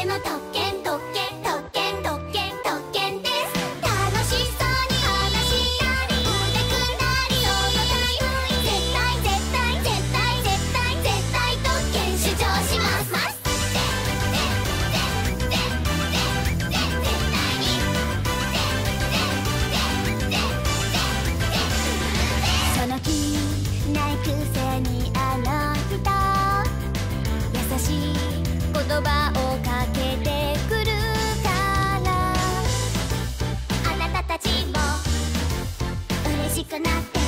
けの特権特権特権特権特権です。楽しそうに話したり腕組んだりそのタイム絶対絶対絶対絶対絶対特権主張しますその気ないくせにあの人優しい言葉をかけてくるからあなたたちも嬉しくなって